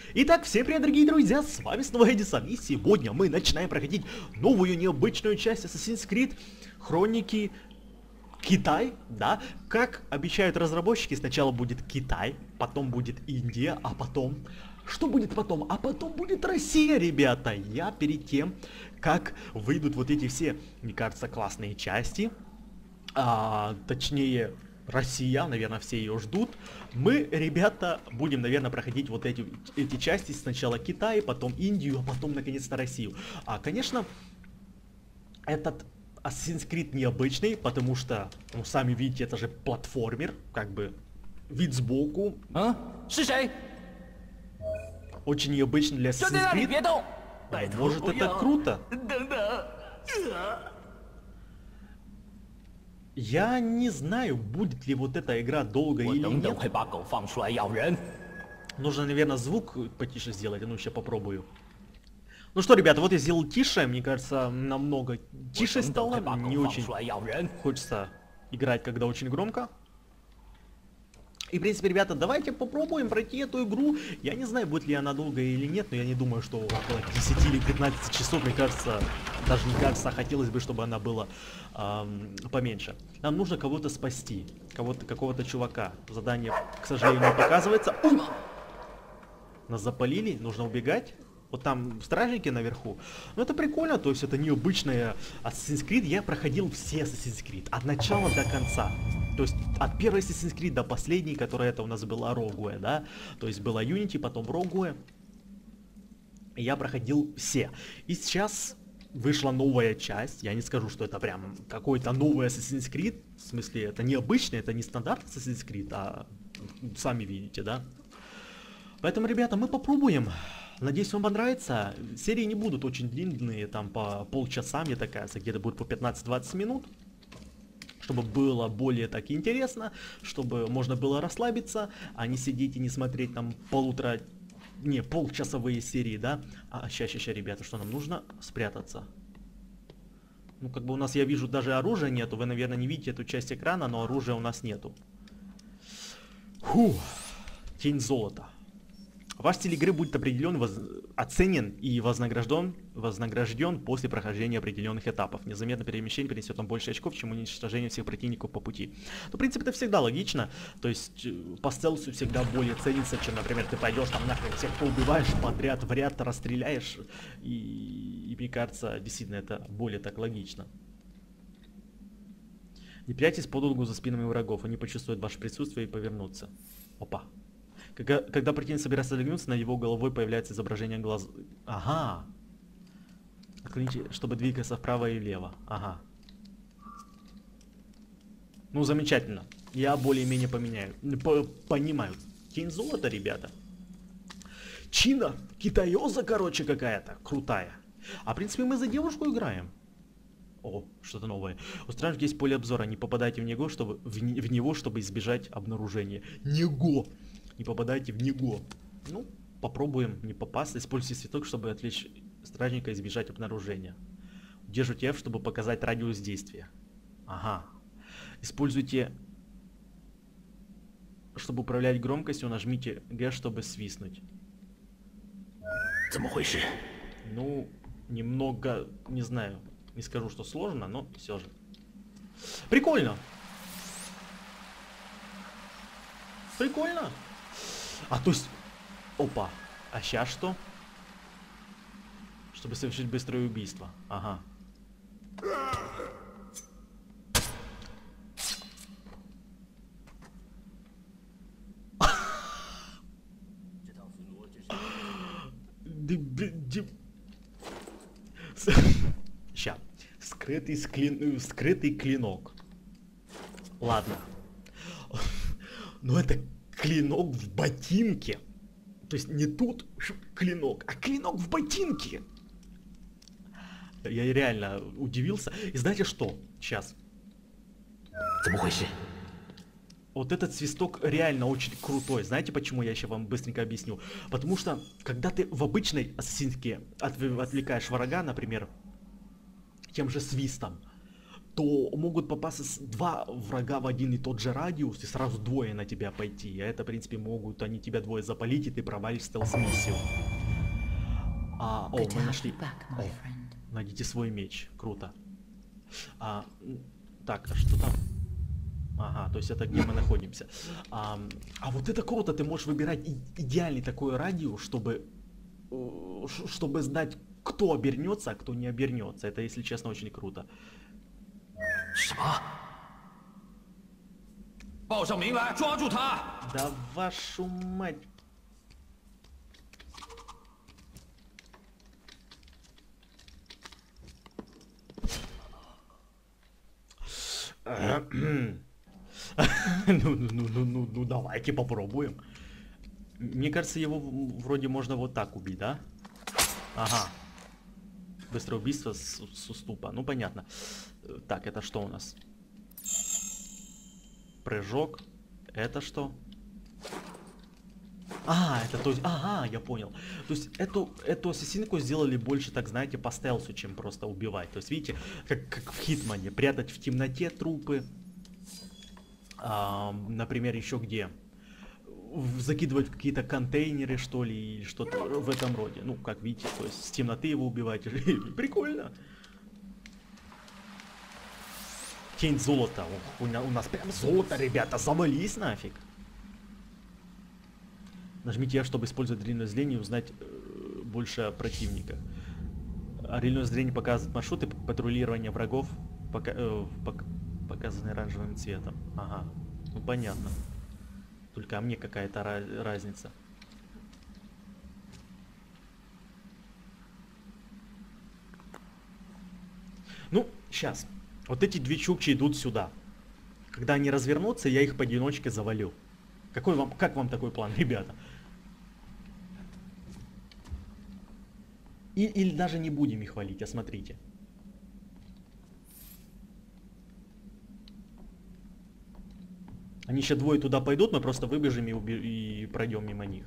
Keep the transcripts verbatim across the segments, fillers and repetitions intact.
Итак, всем привет, дорогие друзья, с вами снова Эдисон, и сегодня мы начинаем проходить новую необычную часть Assassin's Creed Хроники Китай, да? Как обещают разработчики, сначала будет Китай, потом будет Индия, а потом... Что будет потом? А потом будет Россия, ребята! Я перед тем, как выйдут вот эти все, мне кажется, классные части, а, точнее... Россия, наверное, все ее ждут. Мы, ребята, будем, наверное, проходить вот эти, эти части. Сначала Китай, потом Индию, а потом, наконец-то, Россию. А, конечно, этот Assassin's Creed необычный, потому что, ну, сами видите, это же платформер, как бы, вид сбоку. А? Очень необычный для Assassin's Creed. Может, это круто? Я не знаю, будет ли вот эта игра долго или нет. Нужно, наверное, звук потише сделать, а ну сейчас попробую. Ну что, ребята, вот я сделал тише, мне кажется, намного тише стало. Не очень хочется играть, когда очень громко. И, в принципе, ребята, давайте попробуем пройти эту игру. Я не знаю, будет ли она долго или нет, но я не думаю, что около десяти или пятнадцати часов, мне кажется, даже не кажется, а хотелось бы, чтобы она была эм, поменьше. Нам нужно кого-то спасти, кого-то, какого-то чувака. Задание, к сожалению, не показывается. Ой! Нас запалили, нужно убегать. Вот там стражники наверху. Ну это прикольно, то есть это необычная Assassin's Creed. Я проходил все Assassin's Creed, от начала до конца. То есть от первой Assassin's Creed до последней, которая это у нас была Rogue, да. То есть была Unity, потом Rogue. Я проходил все. И сейчас вышла новая часть. Я не скажу, что это прям какой-то новый Assassin's Creed. В смысле, это необычный, это не стандарт Assassin's Creed, а сами видите, да. Поэтому, ребята, мы попробуем. Надеюсь, вам понравится. Серии не будут очень длинные, там по полчаса, мне так кажется, где-то будет по пятнадцать-двадцать минут. Чтобы было более так интересно, чтобы можно было расслабиться, а не сидеть и не смотреть там полутора, не, полчасовые серии, да. А сейчас, сейчас, ребята, что нам нужно? Спрятаться. Ну, как бы у нас, я вижу, даже оружия нету. Вы, наверное, не видите эту часть экрана, но оружия у нас нету. Фу. Тень золота. Ваш стиль игры будет определен, воз... оценен и вознагражден, вознагражден после прохождения определенных этапов. Незаметное перемещение принесет вам больше очков, чем уничтожение всех противников по пути. Ну, в принципе, это всегда логично. То есть, по стелсу всегда более ценится, чем, например, ты пойдешь там нахрен всех поубиваешь подряд, в ряд расстреляешь. И... и мне кажется, действительно, это более так логично. Не прячьтесь подолгу за спинами врагов, они почувствуют ваше присутствие и повернутся. Опа. Когда, когда противник собирается легнуться, на его головой появляется изображение глаз. Ага. Отклоните, чтобы двигаться вправо и влево. Ага. Ну, замечательно. Я более-менее поменяю. По понимаю. Тень золота, ребята. Чина. Китаёза, короче, какая-то. Крутая. А, в принципе, мы за девушку играем. О, что-то новое. У стражников есть поле обзора. Не попадайте в него, чтобы, в, в него, чтобы избежать обнаружения. Него! Не попадайте в него. Ну, попробуем не попасть. Используйте цветок, чтобы отвлечь стражника и избежать обнаружения. Удерживайте F, чтобы показать радиус действия. Ага. Используйте... Чтобы управлять громкостью, нажмите G, чтобы свистнуть. Ну, немного... Не знаю. Не скажу, что сложно, но все же. Прикольно. Прикольно. А то есть... Опа. А сейчас что? Чтобы совершить быстрое убийство. Ага. Ща. Скрытый, склин... Скрытый клинок. Ладно. Но это... Клинок в ботинке. То есть не тут клинок, а клинок в ботинке. Я реально удивился. И знаете что? Сейчас. Вот этот свисток реально очень крутой. Знаете почему? Я еще вам быстренько объясню. Потому что, когда ты в обычной ассасинке отвлекаешь врага, например, тем же свистом, то могут попасться два врага в один и тот же радиус, и сразу двое на тебя пойти. А это, в принципе, могут они тебя двое запалить, и ты провалишь стелс-миссию. А, о, мы нашли. О, найдите свой меч. Круто. А, так, а что там? Ага, то есть это где мы находимся. А, а вот это круто, ты можешь выбирать и, идеальный такой радиус, чтобы, чтобы знать, кто обернется, а кто не обернется. Это, если честно, очень круто. Да вашу мать. ну, ну, ну, ну, ну, давайте попробуем. Мне кажется, его вроде можно вот так убить, да? Ага. Быстрое убийство с, с уступа. Ну, понятно. Так, это что у нас? Прыжок. Это что? А, это то есть... Ага, я понял. То есть эту, эту ассасинку сделали больше, так знаете, по стелсу, чем просто убивать. То есть, видите, как, как в Хитмане. Прятать в темноте трупы. А, например, еще где? Закидывать в какие-то контейнеры, что ли, или что-то в этом роде. Ну, как видите, то есть с темноты его убивать. Прикольно. Тень золота. Ох, у нас прям золото, ребята. Завались нафиг. Нажмите F, чтобы использовать зрительное зрение и узнать э, больше о противниках. Зрительное зрение показывает маршруты патрулирования врагов, пока, э, пок показаны оранжевым цветом. Ага, ну понятно. Только а мне какая-то разница. Ну, сейчас. Вот эти две чукчи идут сюда. Когда они развернутся, я их поодиночке завалю. Какой вам, как вам такой план, ребята? И, или даже не будем их валить, а смотрите. Они еще двое туда пойдут, мы просто выбежим и, уби и пройдем мимо них.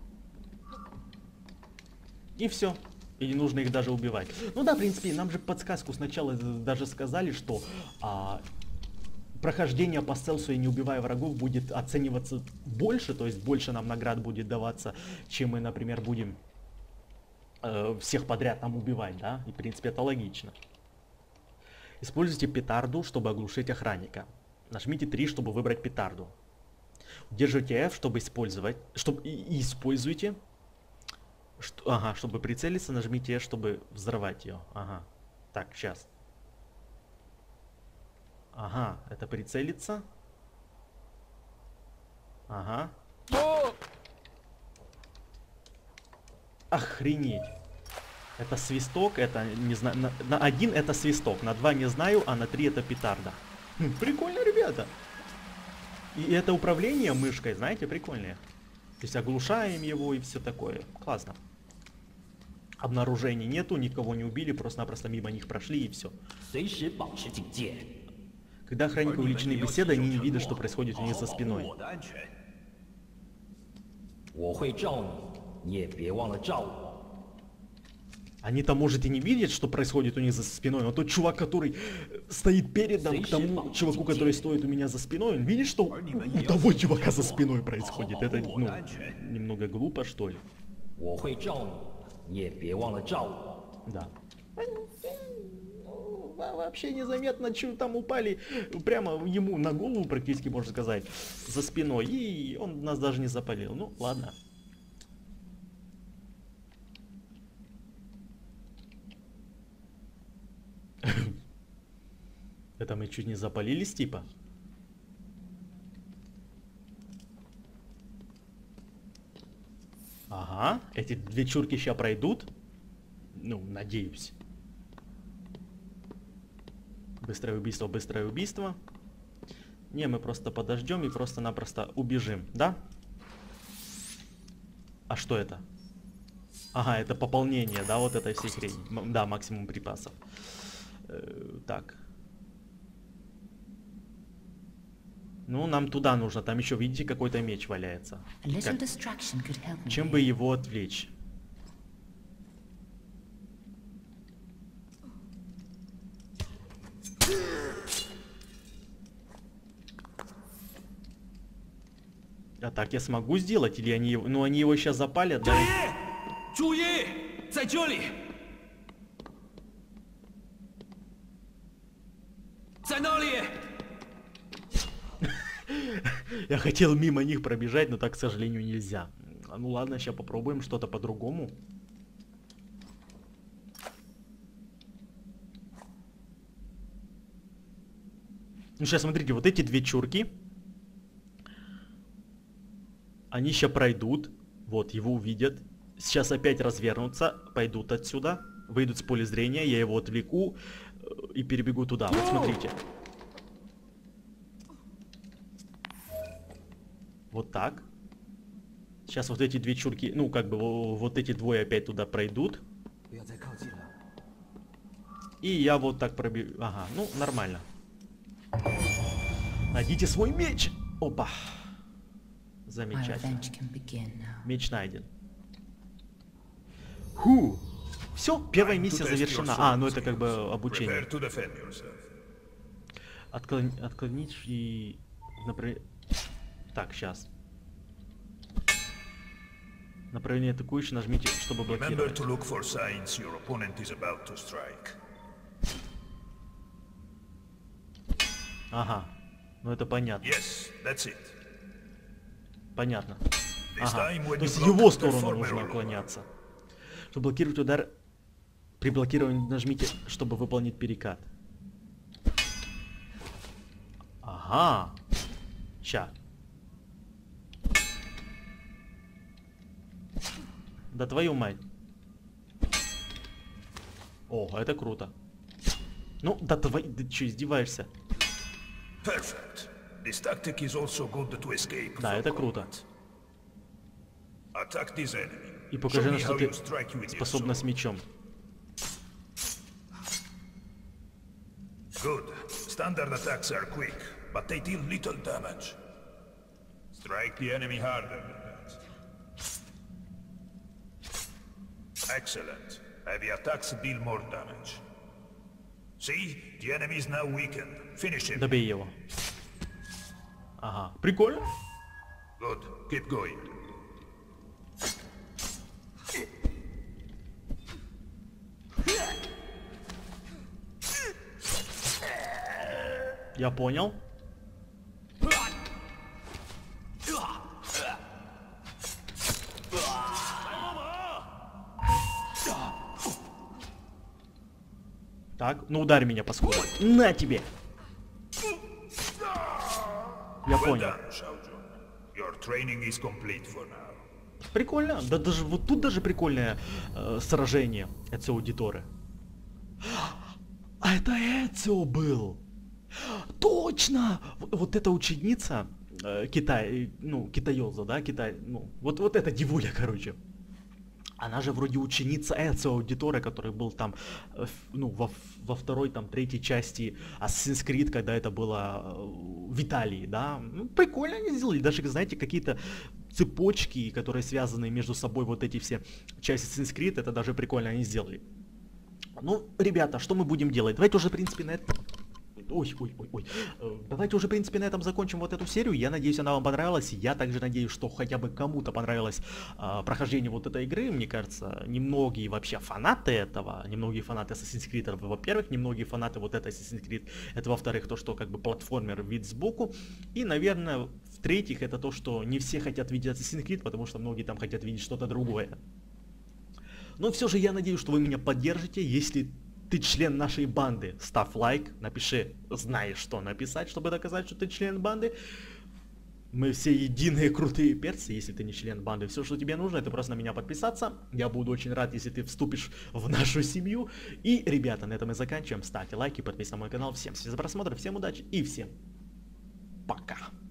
И все. И не нужно их даже убивать. Ну да, в принципе, нам же подсказку сначала даже сказали, что а, прохождение по стелсу и не убивая врагов будет оцениваться больше, то есть больше нам наград будет даваться, чем мы, например, будем э, всех подряд нам убивать, да? И в принципе это логично. Используйте петарду, чтобы оглушить охранника. Нажмите три, чтобы выбрать петарду. Удерживайте F, чтобы использовать, чтобы и, и используйте. Что, ага, чтобы прицелиться, нажмите F, чтобы взорвать ее. Ага. Так, сейчас. Ага, это прицелиться. Ага. Охренеть. Это свисток, это не знаю. На, на один это свисток, на два не знаю, а на три это петарда. Хм, прикольно, ребята. И это управление мышкой, знаете, прикольное. То есть оглушаем его и все такое. Классно. Обнаружений нету, никого не убили, просто-напросто мимо них прошли и все. Когда охранники увлечены беседой, они не видят, что происходит у них за спиной. Они-то, может, и не видят, что происходит у них за спиной, но тот чувак, который стоит передом к тому чуваку, который стоит у меня за спиной, он видит, что у того чувака за спиной происходит. Это, ну, немного глупо, что ли. Да. Вообще незаметно, что там упали прямо ему на голову, практически, можно сказать, за спиной, и он нас даже не запалил. Ну, ладно. Это мы чуть не запалились, типа. Ага, эти две чурки сейчас пройдут. Ну, надеюсь. Быстрое убийство, быстрое убийство. Не, мы просто подождем и просто-напросто убежим, да? А что это? Ага, это пополнение, да, вот этой всей хрени. Да, максимум припасов. Э, так. Ну, нам туда нужно. Там еще, видите, какой-то меч валяется. Как? Чем бы его отвлечь? так я смогу сделать? Или они его... Ну, они его сейчас запалят, да? Я хотел мимо них пробежать, но так, к сожалению, нельзя. Ну ладно, сейчас попробуем что-то по-другому. Ну сейчас смотрите, вот эти две чурки, они сейчас пройдут, вот, его увидят, сейчас опять развернутся, пойдут отсюда, выйдут с поля зрения, я его отвлеку и перебегу туда. Вот смотрите. Вот так. Сейчас вот эти две чурки, ну как бы вот эти двое опять туда пройдут. И я вот так пробегу. Ага, ну нормально. Найдите свой меч! Опа. Замечательно. Меч найден. Ху. Все, первая миссия завершена. А, ну это как бы обучение. Отклон... Отклонить и... Например... Так, сейчас. Направление атакующий нажмите, чтобы блокировать. Ага. Ну это понятно. Понятно. Ага. То есть в его сторону нужно уклоняться. Чтобы блокировать удар, при блокировании нажмите, чтобы выполнить перекат. Ага. Ща. Да твою мать. О, это круто. Ну, да твой... Ты что, издеваешься? Да, это круто. И покажи, на что ты способна с мечом. Good. Standard attacks are quick, but they deal little damage. Strike the enemy harder than that. Excellent. Heavy attacks deal more damage. See, the enemy is now weakened. Finish him. Добей его. Ага, прикольно. Good. Keep going. Я понял. Так, ну ударь меня, паскуда. На тебе! Я понял. Прикольно. Да даже вот тут даже прикольное э, сражение Эцио Аудиторе. А это Эцио был! Точно! Вот эта ученица э, Китай, ну, китаёза, да, Китай, ну, вот, вот эта девуля, короче. Она же вроде ученица Эцио Аудиторе, который был там, э, ну, во, во второй, там, третьей части Assassin's Creed, когда это было э, в Италии, да. Ну, прикольно они сделали. Даже, знаете, какие-то цепочки, которые связаны между собой, вот эти все части Assassin's Creed, это даже прикольно они сделали. Ну, ребята, что мы будем делать? Давайте уже, в принципе, на этом... Ой, ой, ой, ой. Давайте уже, в принципе, на этом закончим вот эту серию. Я надеюсь, она вам понравилась. Я также надеюсь, что хотя бы кому-то понравилось а, прохождение вот этой игры. Мне кажется, немногие вообще фанаты этого, немногие фанаты Assassin's Creed, это, во-первых, немногие фанаты вот этой Assassin's Creed, это, во-вторых, то, что как бы платформер вид сбоку. И, наверное, в-третьих, это то, что не все хотят видеть Assassin's Creed, потому что многие там хотят видеть что-то другое. Но все же я надеюсь, что вы меня поддержите. Если ты член нашей банды, ставь лайк, напиши, знаешь, что написать, чтобы доказать, что ты член банды. Мы все единые крутые перцы, если ты не член банды. Все, что тебе нужно, это просто на меня подписаться. Я буду очень рад, если ты вступишь в нашу семью. И, ребята, на этом мы заканчиваем. Ставьте лайки, подписывайтесь на мой канал. Всем спасибо за просмотр, всем удачи и всем пока.